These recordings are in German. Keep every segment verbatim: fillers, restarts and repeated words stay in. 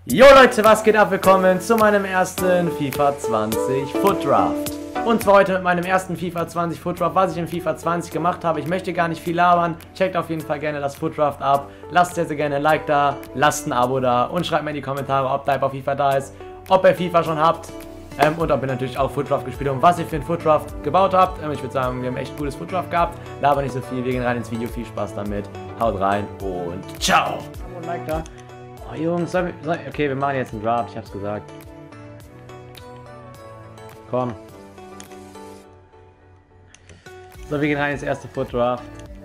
Jo Leute, was geht ab? Willkommen zu meinem ersten FIFA zwanzig Foot Draft. Und zwar heute mit meinem ersten FIFA zwanzig Foot Draft, was ich in FIFA zwanzig gemacht habe. Ich möchte gar nicht viel labern. Checkt auf jeden Fall gerne das Foot Draft ab. Lasst sehr, sehr gerne ein Like da, lasst ein Abo da und schreibt mir in die Kommentare, ob Type auf FIFA da ist, ob ihr FIFA schon habt ähm, und ob ihr natürlich auch Foot Draft gespielt habt und was ihr für einen Foot Draft gebaut habt. Ähm, ich würde sagen, wir haben echt cooles Foot Draft gehabt. Laber nicht so viel, wir gehen rein ins Video. Viel Spaß damit. Haut rein und ciao. Und Like da. Oh, Jungs, sollen wir, soll, okay, wir machen jetzt einen Draft, ich hab's gesagt. Komm. So, wir gehen rein ins erste Foot Draft.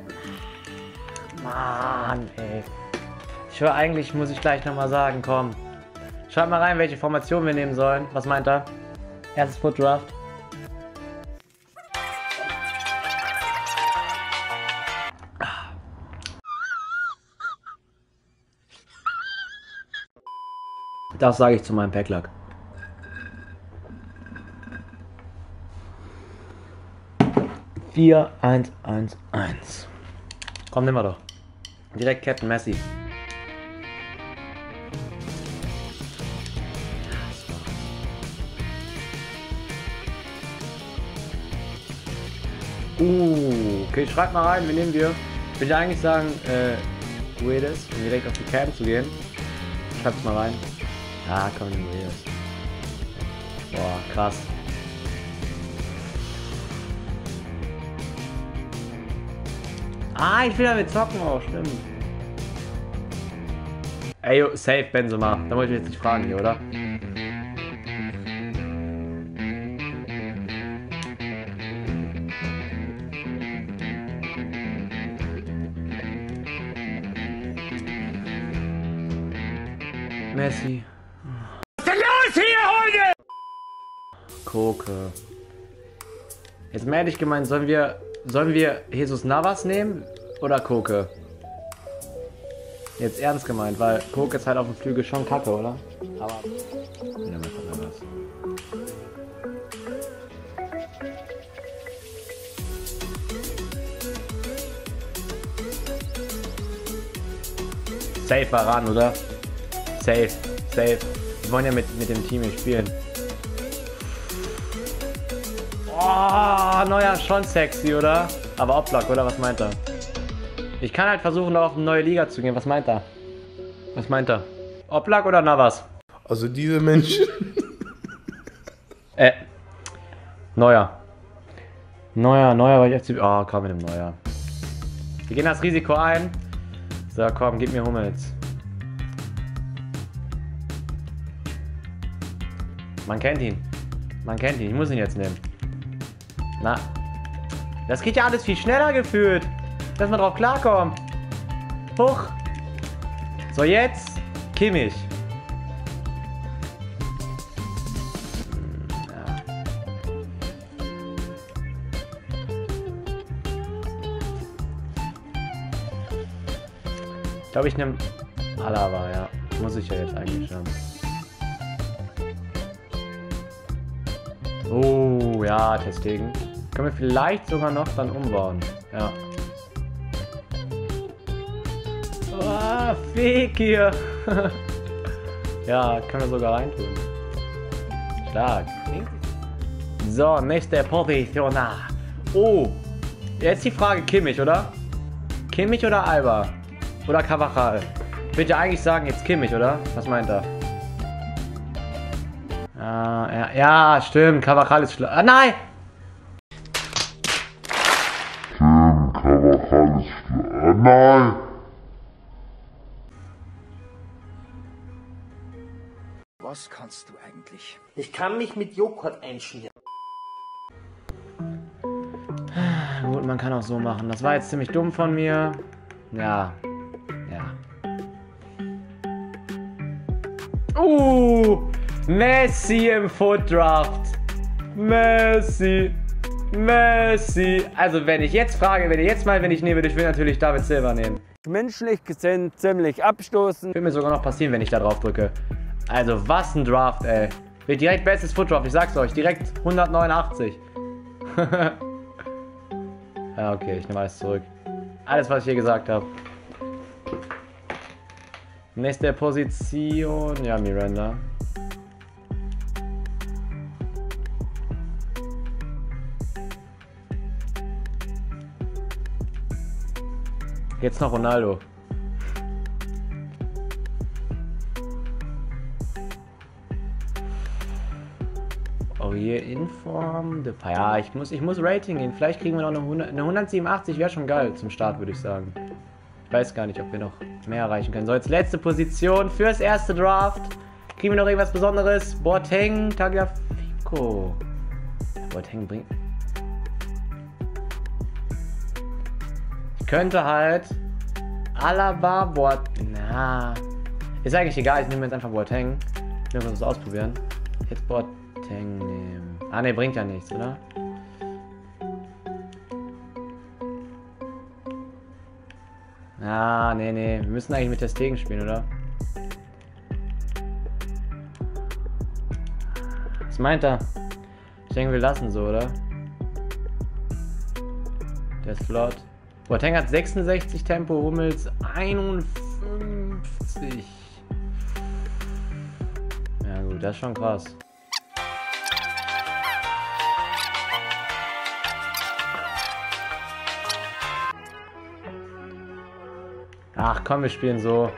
Mann, ey. Ich höre, eigentlich muss ich gleich nochmal sagen, komm. Schreibt mal rein, welche Formation wir nehmen sollen. Was meint er? Erstes Foot Draft. Das sage ich zu meinem Packlack. vier, eins, eins, eins. Komm, nimm mal doch. Direkt Captain Messi. Uh, okay, schreibt mal rein, wen nehmen wir? Ich würde eigentlich sagen, äh, Guedes, um direkt auf die Cam zu gehen. Schreibt's mal rein. Ah, komm, nimm Guedes. Boah, krass. Ah, ich will damit zocken auch, stimmt. Ey, yo, safe Benzema. Da muss ich jetzt nicht fragen hier, oder? Messi. Was ist denn los hier heute? Koke. Jetzt mal ehrlich gemeint, sollen wir, sollen wir Jesus Navas nehmen oder Koke? Jetzt ernst gemeint, weil Koke ist halt auf dem Flügel schon kacke, oder? Aber... Ja, mal gucken, was. Safe war ran, oder? Safe, safe. Wir wollen ja mit, mit dem Team hier spielen. Oh, neuer schon sexy, oder? Aber Oblak, oder? Was meint er? Ich kann halt versuchen, noch auf eine neue Liga zu gehen. Was meint er? Was meint er? Oblak oder Navas? Also diese Menschen. äh. Neuer. Neuer, neuer, weil ich jetzt... Oh, komm mit dem Neuer. Wir gehen das Risiko ein. So, komm, gib mir Hummels. Man kennt ihn. Man kennt ihn. Ich muss ihn jetzt nehmen. Na. Das geht ja alles viel schneller gefühlt. Dass man drauf klarkommt. Huch. So, jetzt Kimmich. Ja. Ich glaube, ich nehme Alaba, ja. Muss ich ja jetzt eigentlich schon. Oh, ja, Ter Stegen. Können wir vielleicht sogar noch dann umbauen. Ja. Oh, Fekir. Ja, können wir sogar reintun. Stark. So, nächste Position. Oh, jetzt die Frage Kimmich, oder? Kimmich oder Alba? Oder Carvajal? Ich würde ja eigentlich sagen, jetzt Kimmich, oder? Was meint er? Ja, ja, ja, stimmt. Carvajal ist schlecht. Ah, nein! Stimmt, Carvajal ist schlecht. Ah, nein! Was kannst du eigentlich? Ich kann mich mit Joghurt einschmieren. Gut, man kann auch so machen. Das war jetzt ziemlich dumm von mir. Ja. Ja. Uh! Messi im Foot Draft. Messi. Messi. Also wenn ich jetzt frage, wenn ich jetzt mal, wenn ich nehme, ich will natürlich David Silva nehmen. Menschlich gesehen ziemlich abstoßend. Wird mir sogar noch passieren, wenn ich da drauf drücke. Also was ein Draft, ey. Wird direkt bestes Foot Draft, ich sag's euch. Direkt hundertneunundachtzig. Ja, okay, ich nehme alles zurück. Alles, was ich hier gesagt habe. Nächste Position. Ja, Miranda. Jetzt noch Ronaldo. Aurier in Form. Ja, ich muss, ich muss Rating gehen. Vielleicht kriegen wir noch eine, hundert, eine hundertsiebenundachtzig. Wäre schon geil zum Start, würde ich sagen. Ich weiß gar nicht, ob wir noch mehr erreichen können. So, jetzt letzte Position fürs erste Draft. Kriegen wir noch irgendwas Besonderes? Boateng, Tagliafico. Boateng bringt... Ich könnte halt... Alaba, Boateng... Na... Ist eigentlich egal, ich nehme jetzt einfach Boateng. Ich will mal was ausprobieren. Jetzt Boateng nehmen. Ah, ne, bringt ja nichts, oder? Ah, nee, nee. Wir müssen eigentlich mit der Stegen spielen, oder? Was meint er? Ich denke, wir lassen so, oder? Der ist flott. Boateng hat sechsundsechzig Tempo, Hummels einundfünfzig. Ja gut, das ist schon krass. Ach komm, wir spielen so.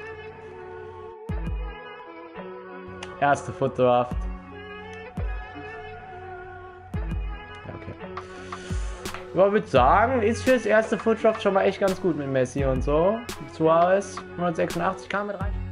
Erste Foot Draft. Ja, okay. Ich würde sagen, ist fürs erste Foot Draft schon mal echt ganz gut mit Messi und so. Suarez hundertsechsundachtzig kam mit rein.